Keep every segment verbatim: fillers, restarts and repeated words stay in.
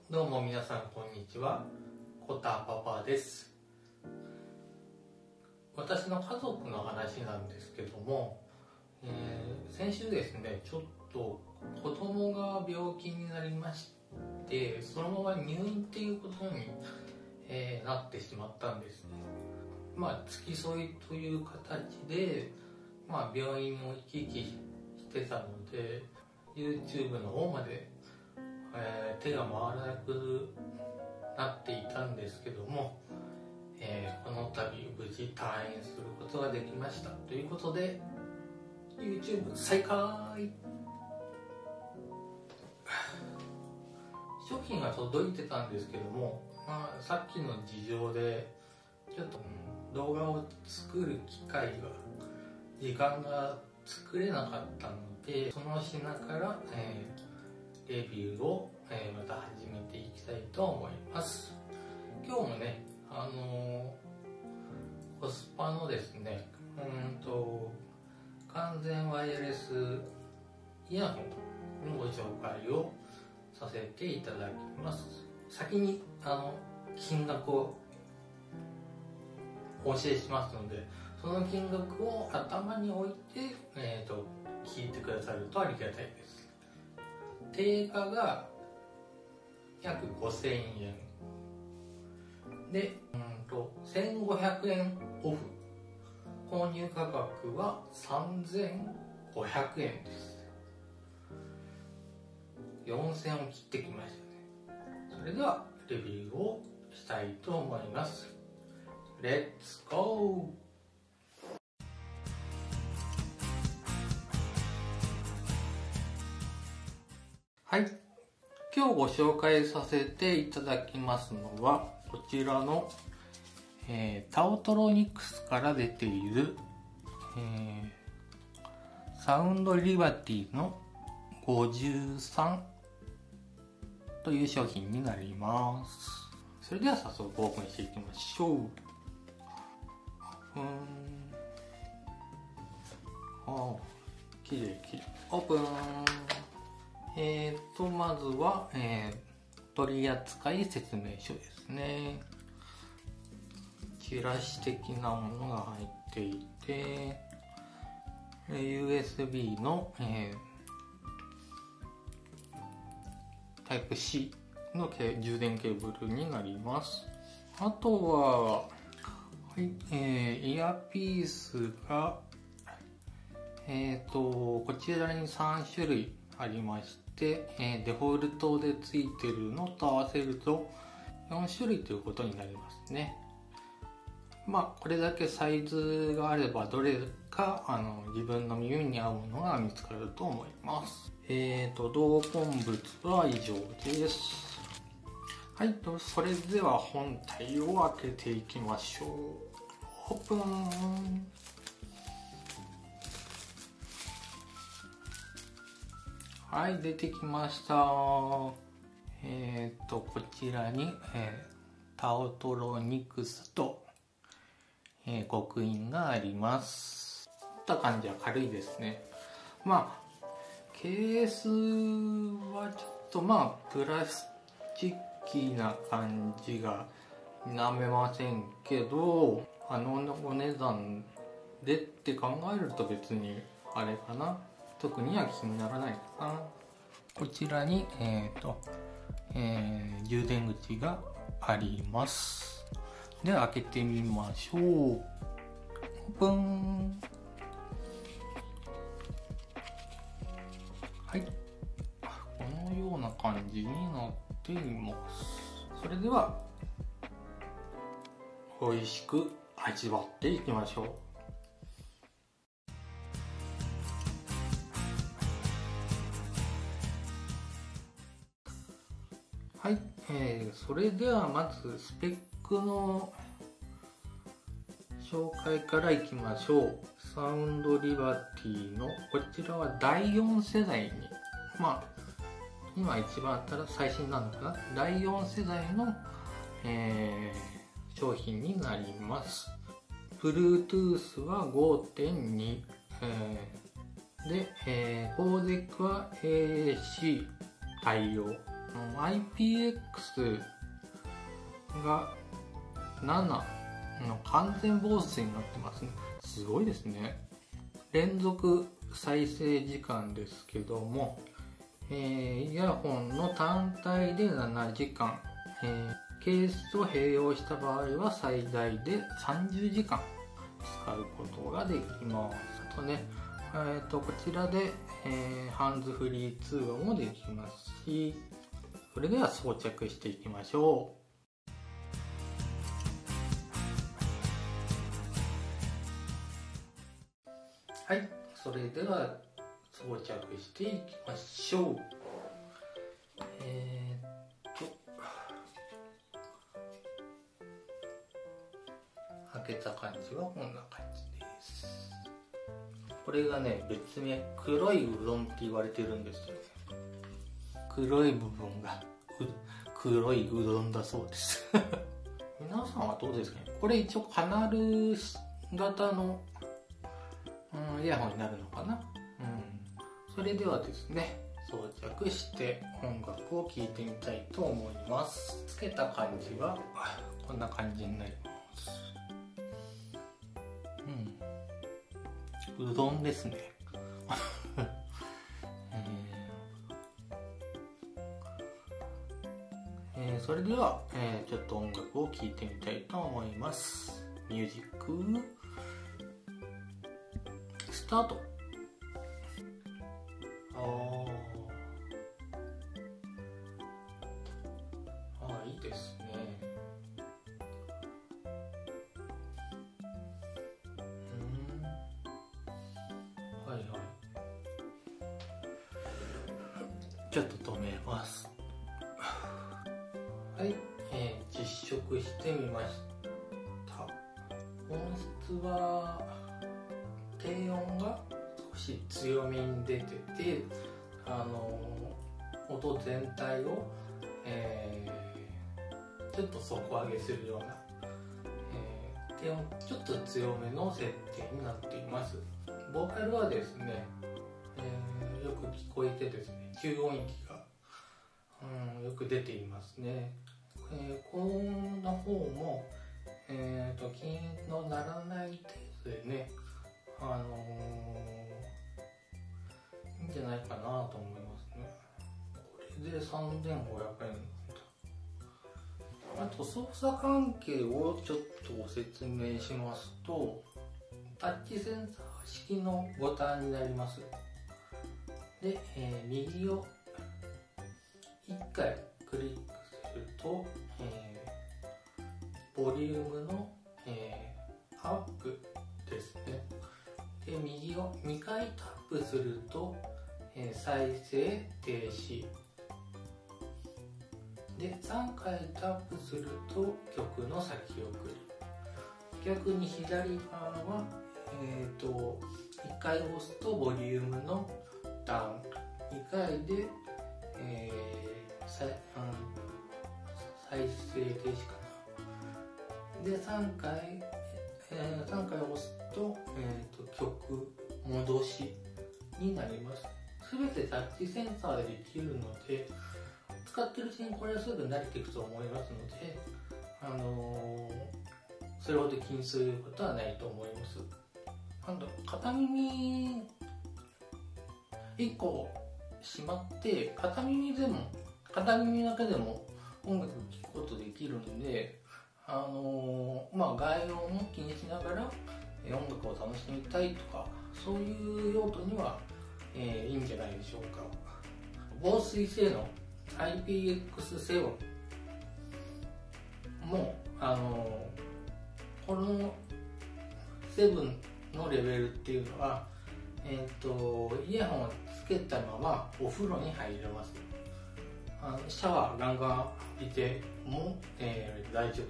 どうも皆さんこんにちは、コタパパです。私の家族の話なんですけども、えー、先週ですね、ちょっと子供が病気になりまして、そのまま入院っていうことに、えー、なってしまったんですね。まあ付き添いという形で、まあ、病院を行き来してたので YouTube の方まで、えー、手が回らなくなっていたんですけども、えー、この度無事退院することができましたということで YouTube 再開。商品が届いてたんですけども、まあ、さっきの事情でちょっと動画を作る機会が時間が作れなかったので、その品から、えー、レビューを、えー、また始めていきたいと思います。今日もね、あのー、コスパのですね、うんと完全ワイヤレスイヤホンのご紹介をさせていただきます。先にあの金額をお教えしますので、その金額を頭に置いて、えーと、聞いてくださるとありがたいです。定価が約ごせんえんで、うんとせんごひゃくえんオフ、購入価格はさんぜんごひゃくえんです。よんせんを切ってきましたね。それではレビューをしたいと思います。レッツゴー。はい、今日ご紹介させていただきますのはこちらの、えー、タオトロニクスから出ている、えー、サウンドリバティのごじゅうさんという商品になります。それでは早速オープンしていきましょう。うーん、ああ、きれいきれい。オープン。えーと、まずは、えー、取扱説明書ですね。チラシ的なものが入っていて、ユーエスビー の、えー、タイプ C の充電ケーブルになります。あとは、はい、えー、イヤーピースが、えーと、こちらにさんしゅるいありまして、えー、デフォルトでついてるのと合わせるとよんしゅるいということになりますね。まあこれだけサイズがあればどれかあの自分の耳に合うものが見つかると思います。えーと同梱物は以上です。はい、とそれでは本体を開けていきましょう。オープン。はい、出てきました。えっと、こちらに、えー、タオトロニクスと、えー、刻印があります。持った感じは軽いですね。まあ、ケースはちょっとまあ、プラスチッキーな感じが否めませんけど、あのお値段でって考えると別にあれかな。特には気にならないかな。こちらに、えーとえー、充電口があります。では開けてみましょう。オープン。はい、このような感じになっています。それでは美味しく味わっていきましょう。はい、えー、それではまずスペックの紹介からいきましょう。サウンドリバティのこちらはだいよん世代に、まあ今一番最新なのかな、だいよん世代の、えー、商品になります。Bluetooth は ごてんに、えー、で、えー、コーデックは エーエーシー 対応アイピーエックス がななの完全防水になってますね。すごいですね。連続再生時間ですけども、えー、イヤホンの単体でななじかん、えー、ケースと併用した場合は最大でさんじゅうじかん使うことができます。あとね、えー、とこちらで、えー、ハンズフリー通話もできますし、それでは装着していきましょう。はい、それでは装着していきましょう。えー、っと開けた感じはこんな感じです。これがね、別名黒いうどんって言われてるんですよ。黒い部分が黒いうどんだそうです皆さんはどうですかね。これ一応カナル型のイヤホンになるのかな、うん、それではですね、装着して音楽を聴いてみたいと思います。つけた感じはこんな感じになります。うん、うどんですねえーえー、それでは、えー、ちょっと音楽を聴いてみたいと思います。ミュージックスタート。ああ、いいですね。うん、はいはい。ちょっと止めます。はい、えー、実食してみました。音質は低音が少し強めに出てて、あの音全体を、えー、ちょっと底上げするような、えー、低音ちょっと強めの設定になっています。ボーカルはですね、えー、よく聞こえてですね、吸音域が、うん、よく出ていますね。えー、高音の方も、えーと、気にのならない程度でね、あのー、いいんじゃないかなと思いますね。これでさんぜんごひゃくえんなんだ。あと操作関係をちょっとご説明しますと、タッチセンサー式のボタンになります。で、えー、右をいっかいクリックすると、えー、ボリュームの、えー、アップですね。で、右をにかいタップすると、えー、再生停止で、さんかいタップすると曲の先送り。逆に左側は、えー、といっかい押すとボリュームのダウン、にかいで、えー、再, うん再生停止かな。で、さんかい、えー、さんかい押すと、えー、と曲戻しになります。すべてタッチセンサーでできるので、使ってるうちにこれはすぐ慣れていくと思いますので、あのー、それほど気にすることはないと思います。なんだろう、片耳いっこしまって、片耳でも片耳だけでも音楽聴くことできるので、あのー、まあ外音を気にしながら音楽を楽しみたいとか、そういう用途には、えー、いいんじゃないでしょうか。防水性能 アイピーエックスセブン も、あのー、このななのレベルっていうのは、えー、とイヤホンをつけたままお風呂に入れます。あのシャワーガンガン浴びても、えー、大丈夫です。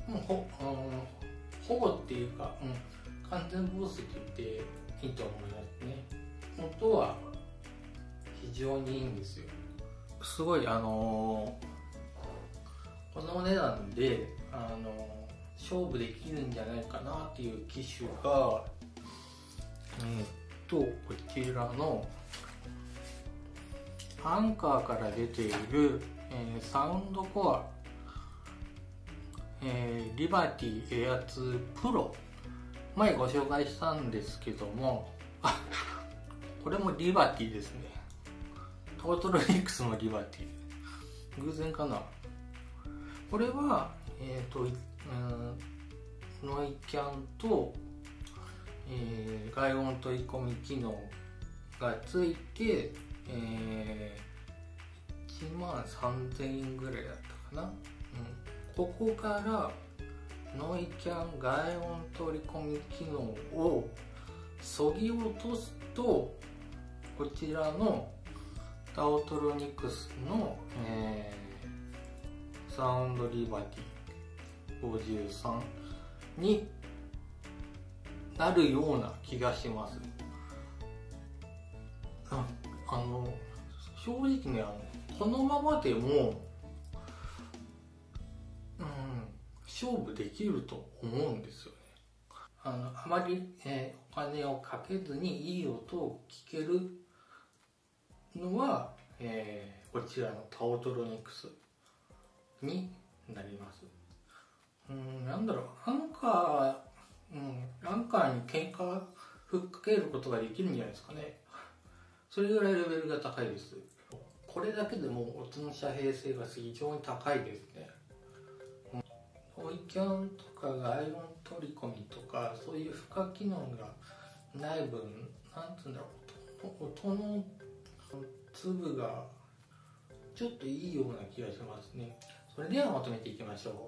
もう ほ, あのほぼっていうか、うん、完全防水と言っていいと思いますね。音は非常にいいんですよ。すごい、あのー、このお値段で、あのー、勝負できるんじゃないかなっていう機種が、えー、っとこちらのアンカーから出ている、えー、サウンドコア、えー、リバティエアツープロ、前ご紹介したんですけども、あ、これもリバティですね。タオトロニクスのリバティ、偶然かな。これは、えーとうん、ノイキャンと、えー、外音取り込み機能がついて、えー、いちまんさんぜんえんぐらいだったかな、うん、ここからノイキャン外音取り込み機能をそぎ落とすと、こちらのタオトロニクスの、えー、サウンドリバティごじゅうさんになるような気がします。あ、あの正直ね、あのこのままでも、うん、勝負できると思うんですよね。あのあまり、えー、お金をかけずにいい音を聞けるのは、えー、こちらのタオトロニクスになります。うん、なんだろう、アンカー、うん、アンカーに喧嘩ふっかけることができるんじゃないですかね。それぐらいレベルが高いです。これだけでも音の遮蔽性が非常に高いですね。ノイキャンとか外音取り込みとか、そういう付加機能がない分、なんていうんだろう、音の粒がちょっといいような気がしますね。それではまとめていきましょう。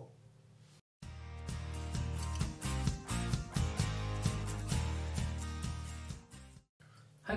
はい、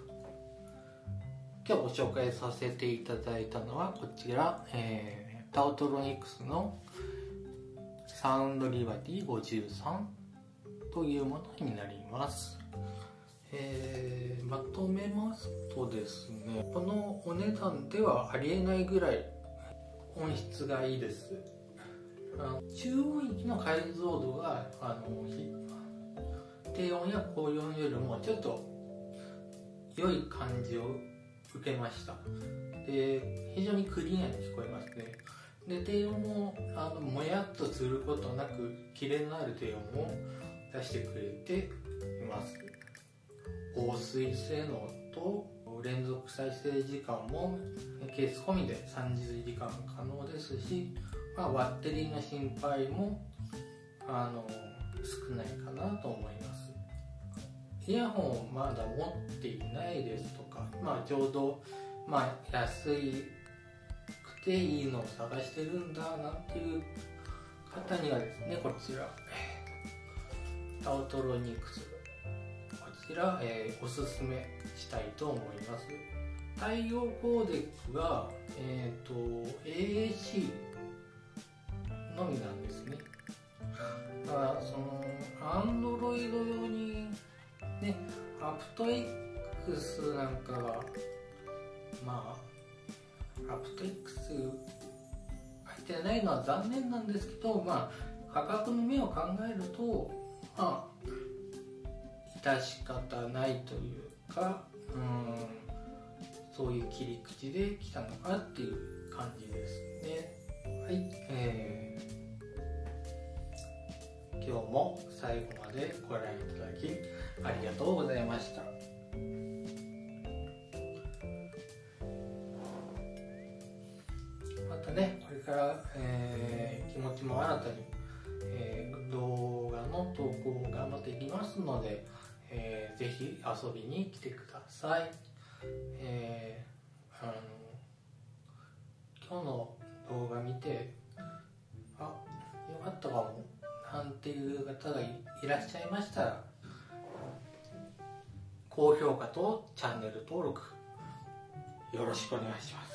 今日ご紹介させていただいたのはこちら、えー、タオトロニクスのサウンドリバティごじゅうさんというものになります。えー、まとめますとですね、このお値段ではありえないぐらい音質がいいです。あの中音域の解像度があの低音や高音よりもちょっと良い感じを受けました。で、非常にクリアに聞こえますね。で、低音もあのもやっとすることなくキレのある低音を出してくれています。防水性能と連続再生時間もケース込みでさんじゅうじかん可能ですし、まあ、バッテリーの心配もあの少ないかなと思います。イヤホンをまだ持っていないですとか、まあ、ちょうど、まあ、安いくていいのを探してるんだなんていう方にはですね、こちらタオトロニクス、こちら、えー、おすすめしたいと思います。対応コーデックが、えーと、エーエーシー のみなんですね。だからその Android 用にね、アプト X なんかが、まあアプト X 入ってないのは残念なんですけど、まあ価格の目を考えると、まあ致し方ないというか、うん、そういう切り口で来たのかっていう感じですね。はい、えー、今日も最後までご覧いただきありがとうございました。またね、これから、えー、気持ちも新たに、えー、動画の投稿を頑張っていきますので、えー、ぜひ遊びに来てください。えー、あの今日の動画見て、あ、よかったかもなんていう方が い, いらっしゃいましたら、高評価とチャンネル登録よろしくお願いします。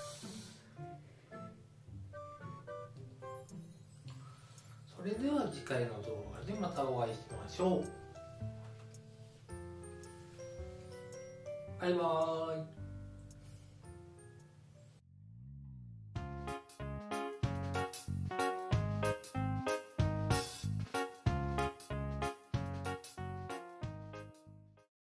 それでは次回の動画でまたお会いしましょう。バイバーイ。